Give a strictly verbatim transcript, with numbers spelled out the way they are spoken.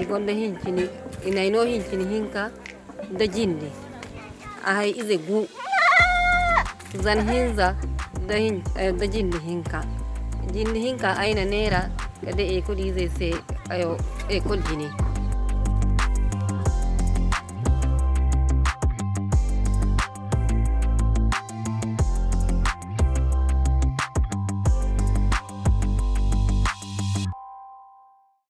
gonda hincini inayno hincini hinka da jindi a hay ize gu zan hinza da hin da jindi hinka jindi hinka aina nera kada e kudi zai sai ayo e kul jini